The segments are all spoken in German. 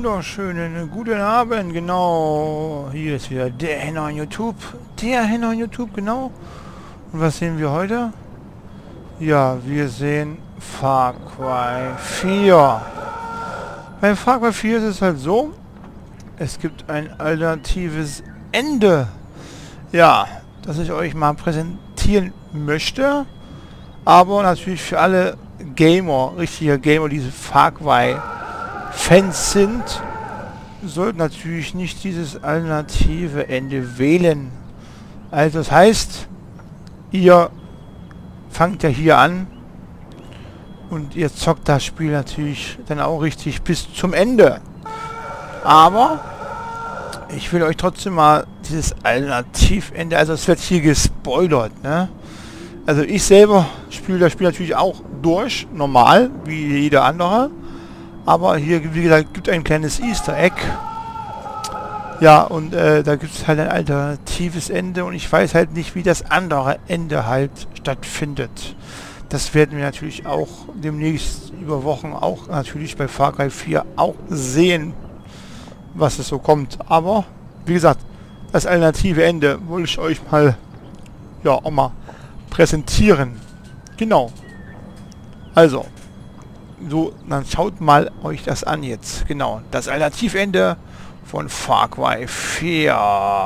wunderschönen guten Abend, genau. Hier ist wieder der Henner on YouTube. Der Henner on YouTube, genau. Und was sehen wir heute? Ja, wir sehen Far Cry 4. Bei Far Cry 4 ist es halt so, es gibt ein alternatives Ende. Ja, das ich euch mal präsentieren möchte. Aber natürlich für alle Gamer, richtige Gamer, die Far Cry Fans sind, sollten natürlich nicht dieses alternative Ende wählen. Also das heißt, ihr fangt ja hier an und ihr zockt das Spiel natürlich dann auch richtig bis zum Ende. Aber ich will euch trotzdem mal dieses Alternativende, also es wird hier gespoilert, ne? Also ich selber spiele das Spiel natürlich auch durch, normal, wie jeder andere. Aber hier, wie gesagt, gibt ein kleines Easter Egg. Ja, und da gibt es halt ein alternatives Ende und ich weiß halt nicht, wie das andere Ende halt stattfindet. Das werden wir natürlich auch demnächst über Wochen auch natürlich bei Far Cry 4 auch sehen, was es so kommt. Aber, wie gesagt, das alternative Ende wollte ich euch mal, ja, auch mal präsentieren. Genau. Also, so, dann schaut mal euch das an jetzt. Genau, das Alternativende von Far Cry 4.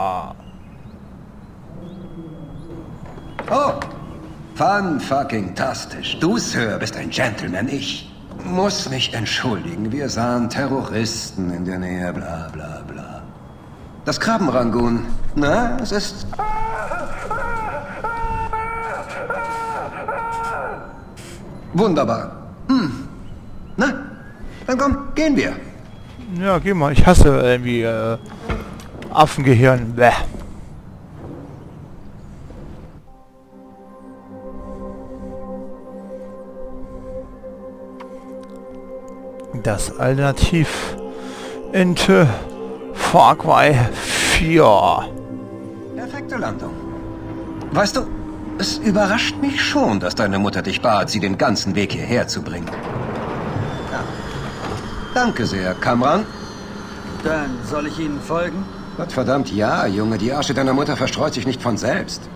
Oh, fucking-tastisch. Du, Sir, bist ein Gentleman. Ich muss mich entschuldigen. Wir sahen Terroristen in der Nähe, bla bla bla. Das Krabbenrangoon. Na, es ist... Wunderbar. Na, dann komm, gehen wir. Ja, geh mal. Ich hasse irgendwie Affengehirn. Bäh. Das Alternativende Far Cry 4. Perfekte Landung. Weißt du, es überrascht mich schon, dass deine Mutter dich bat, sie den ganzen Weg hierher zu bringen. Ja. Danke sehr, Kamran. Dann soll ich Ihnen folgen? Gottverdammt, ja, Junge. Die Asche deiner Mutter verstreut sich nicht von selbst.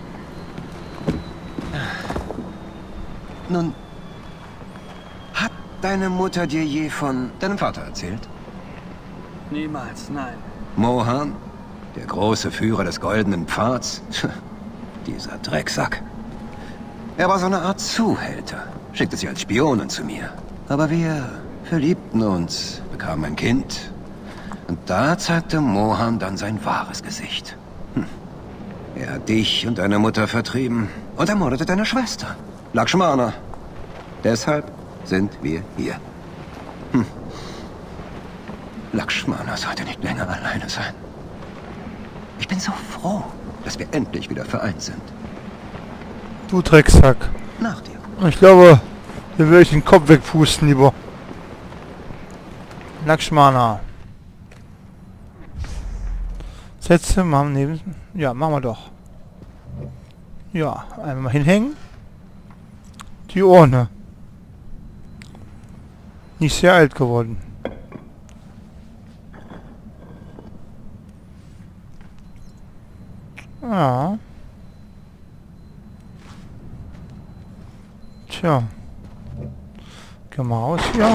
Nun, hat deine Mutter dir je von deinem Vater erzählt? Niemals, nein. Mohan, der große Führer des Goldenen Pfads? Dieser Drecksack. Er war so eine Art Zuhälter, schickte sie als Spionin zu mir. Aber wir verliebten uns, bekamen ein Kind. Und da zeigte Mohan dann sein wahres Gesicht. Er hat dich und deine Mutter vertrieben und ermordete deine Schwester, Lakshmana. Deshalb sind wir hier. Lakshmana sollte nicht länger alleine sein. Ich bin so froh, dass wir endlich wieder vereint sind. Du Drecksack. Nach dir. Ich glaube, hier will ich den Kopf wegpusten, lieber. Lakshmana. Sätze machen neben... Ja, machen wir doch. Ja, einmal hinhängen. Die Urne. Nicht sehr alt geworden. Ja. Tja. Geh mal raus hier.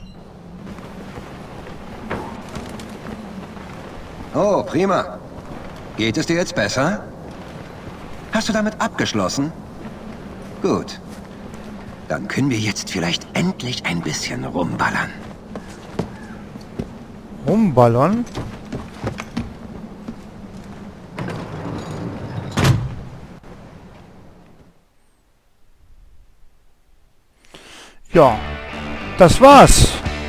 Oh, prima. Geht es dir jetzt besser? Hast du damit abgeschlossen? Gut. Dann können wir jetzt vielleicht endlich ein bisschen rumballern. Rumballern? Ja, das war's.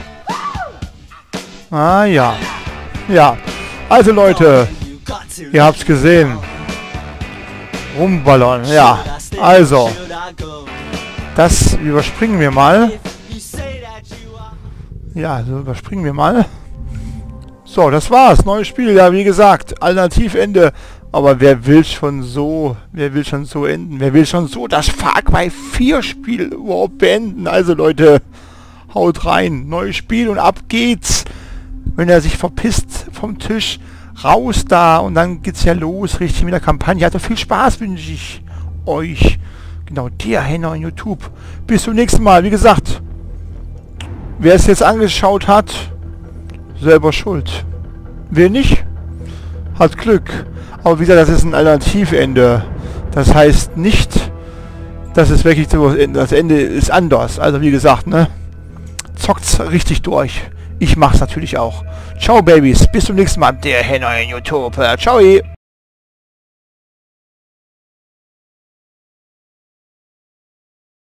Ah ja. Ja. Also Leute, ihr habt's gesehen. Rumballern, ja. Also, das überspringen wir mal. Ja, so überspringen wir mal. So, das war's. Neues Spiel, ja, wie gesagt, Alternativende. Aber wer will schon so enden? Wer will schon so das Far Cry 4 Spiel überhaupt beenden? Also Leute, haut rein, neues Spiel und ab geht's. wenn er sich verpisst vom Tisch, raus da und dann geht's ja los, richtig mit der Kampagne. Also viel Spaß wünsche ich euch. Genau, der Henner in YouTube. Bis zum nächsten Mal. Wie gesagt, wer es jetzt angeschaut hat, selber schuld. Wer nicht, hat Glück. Aber wie gesagt, das ist ein Alternativende. Das heißt nicht, dass es wirklich so, das Ende ist anders. Also wie gesagt, ne, zockt's richtig durch. Ich mach's natürlich auch. Ciao Babys, bis zum nächsten Mal. Der Henner in YouTube. Ciao.